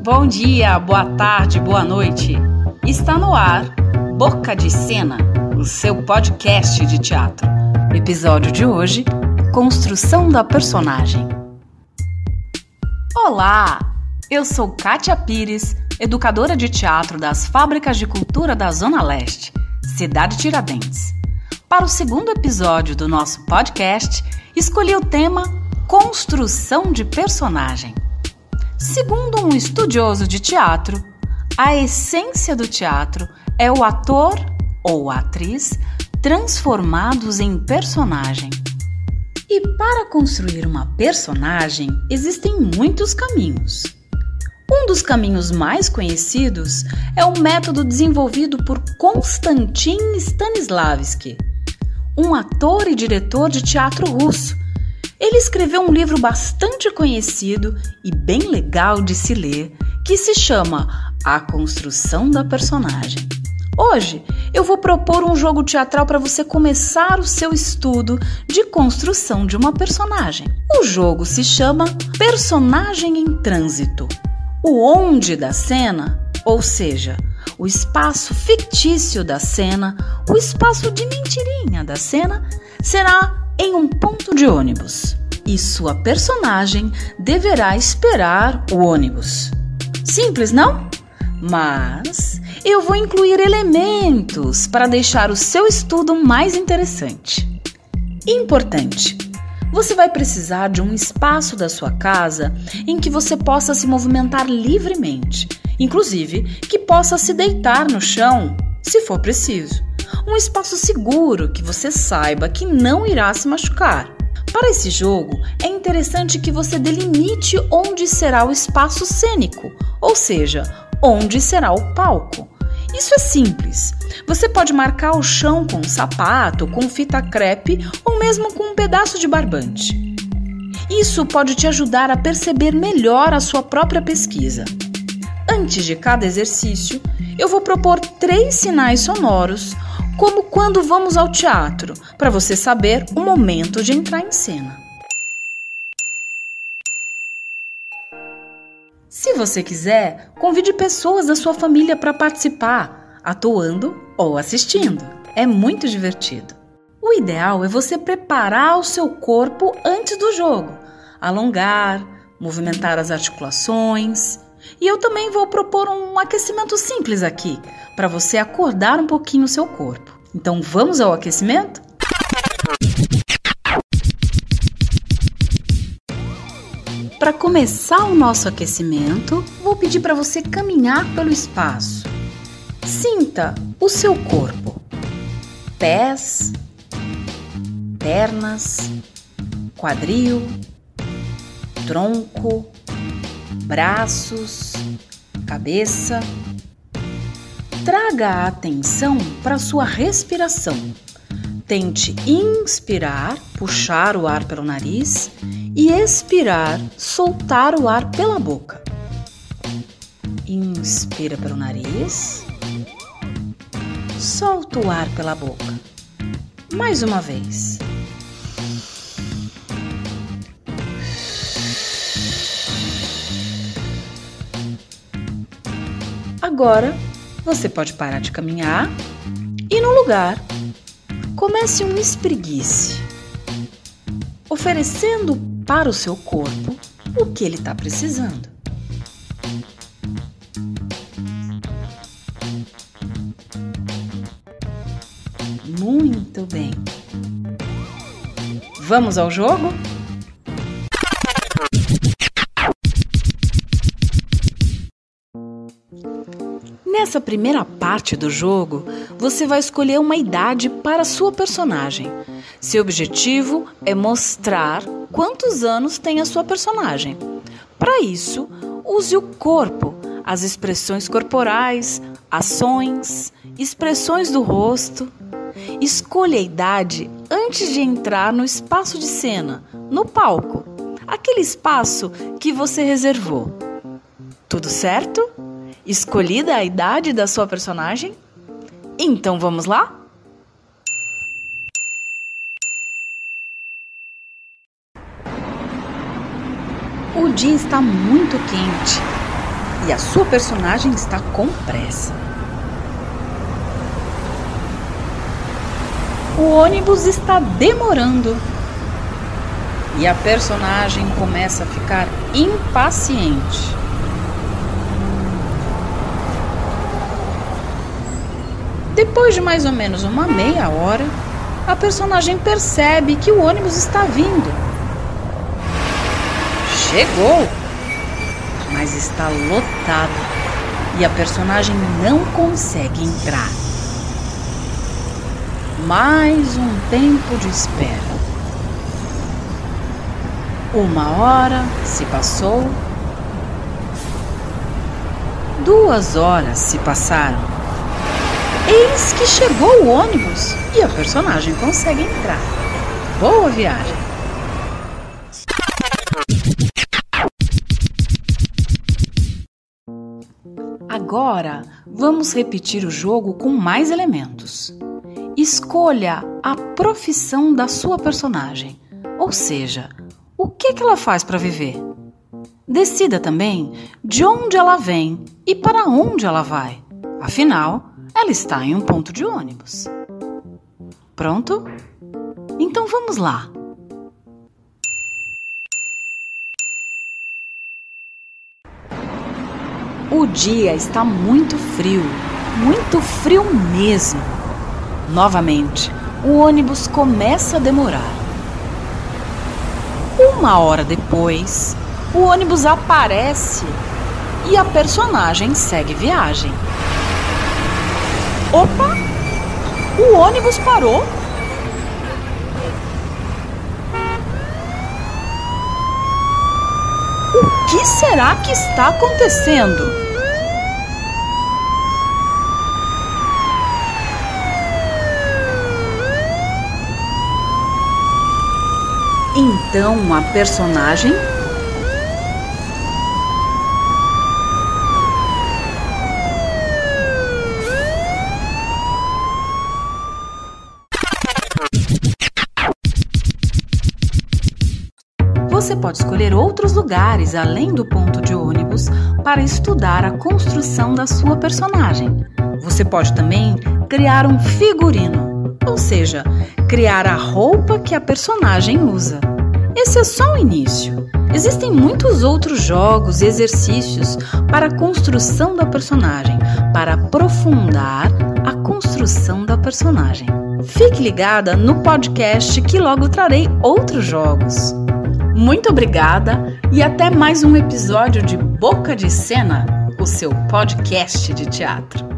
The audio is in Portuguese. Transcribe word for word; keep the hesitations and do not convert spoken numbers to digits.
Bom dia, boa tarde, boa noite. Está no ar Boca de Cena, o seu podcast de teatro. Episódio de hoje, Construção da Personagem. Olá, eu sou Kátia Pires, educadora de teatro das Fábricas de Cultura da Zona Leste, cidade Tiradentes. Para o segundo episódio do nosso podcast, escolhi o tema Construção de Personagem. Segundo um estudioso de teatro, a essência do teatro é o ator ou a atriz transformados em personagem. E para construir uma personagem, existem muitos caminhos. Um dos caminhos mais conhecidos é o método desenvolvido por Konstantin Stanislavski, um ator e diretor de teatro russo. Ele escreveu um livro bastante conhecido e bem legal de se ler, que se chama A Construção da Personagem. Hoje eu vou propor um jogo teatral para você começar o seu estudo de construção de uma personagem. O jogo se chama Personagem em Trânsito. O onde da cena, ou seja, o espaço fictício da cena, o espaço de mentirinha da cena, será em um ponto de ônibus. E sua personagem deverá esperar o ônibus. Simples, não? Mas eu vou incluir elementos para deixar o seu estudo mais interessante. Importante: você vai precisar de um espaço da sua casa em que você possa se movimentar livremente, inclusive que possa se deitar no chão, se for preciso. Um espaço seguro que você saiba que não irá se machucar. Para esse jogo, é interessante que você delimite onde será o espaço cênico, ou seja, onde será o palco. Isso é simples. Você pode marcar o chão com um sapato, com fita crepe ou mesmo com um pedaço de barbante. Isso pode te ajudar a perceber melhor a sua própria pesquisa. Antes de cada exercício, eu vou propor três sinais sonoros, como quando vamos ao teatro, para você saber o momento de entrar em cena. Se você quiser, convide pessoas da sua família para participar, atuando ou assistindo. É muito divertido. O ideal é você preparar o seu corpo antes do jogo, alongar, movimentar as articulações. E eu também vou propor um aquecimento simples aqui, para você acordar um pouquinho o seu corpo. Então vamos ao aquecimento? Para começar o nosso aquecimento, vou pedir para você caminhar pelo espaço. Sinta o seu corpo. Pés, pernas, quadril, tronco, braços, cabeça. Traga a atenção para sua respiração. Tente inspirar, puxar o ar pelo nariz e expirar, soltar o ar pela boca. Inspira pelo nariz, solta o ar pela boca. Mais uma vez. Agora, você pode parar de caminhar e, no lugar, comece um espreguice, oferecendo para o seu corpo o que ele está precisando. Muito bem. Vamos ao jogo? Nessa primeira parte do jogo, você vai escolher uma idade para a sua personagem. Seu objetivo é mostrar quantos anos tem a sua personagem. Para isso, use o corpo, as expressões corporais, ações, expressões do rosto. Escolha a idade antes de entrar no espaço de cena, no palco, aquele espaço que você reservou. Tudo certo? Escolhida a idade da sua personagem? Então vamos lá? O dia está muito quente. e a sua personagem está com pressa. O ônibus está demorando e a personagem começa a ficar impaciente. Depois de mais ou menos uma meia hora, a personagem percebe que o ônibus está vindo. Chegou, mas está lotado e a personagem não consegue entrar. Mais um tempo de espera. Uma hora se passou. Duas horas se passaram. Eis que chegou o ônibus e a personagem consegue entrar. Boa viagem! Agora vamos repetir o jogo com mais elementos. Escolha a profissão da sua personagem, ou seja, o que que ela faz para viver. Decida também de onde ela vem e para onde ela vai. Afinal, ela está em um ponto de ônibus. Pronto? Então vamos lá. O dia está muito frio, muito frio mesmo. Novamente, o ônibus começa a demorar. Uma hora depois, o ônibus aparece e a personagem segue viagem. Opa! O ônibus parou. O que será que está acontecendo? Então a personagem Você pode escolher outros lugares além do ponto de ônibus para estudar a construção da sua personagem. Você pode também criar um figurino, ou seja, criar a roupa que a personagem usa. Esse é só o início. Existem muitos outros jogos e exercícios para a construção da personagem, para aprofundar a construção da personagem. Fique ligada no podcast que logo trarei outros jogos. Muito obrigada e até mais um episódio de Boca de Cena, o seu podcast de teatro.